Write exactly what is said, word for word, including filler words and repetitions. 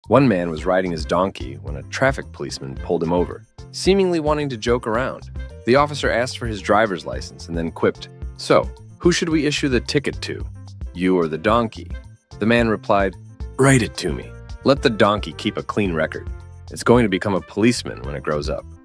One man was riding his donkey when a traffic policeman pulled him over, seemingly wanting to joke around. The officer asked for his driver's license and then quipped, "So, who should we issue the ticket to? You or the donkey?" The man replied, "Write it to me. Let the donkey keep a clean record. It's going to become a policeman when it grows up."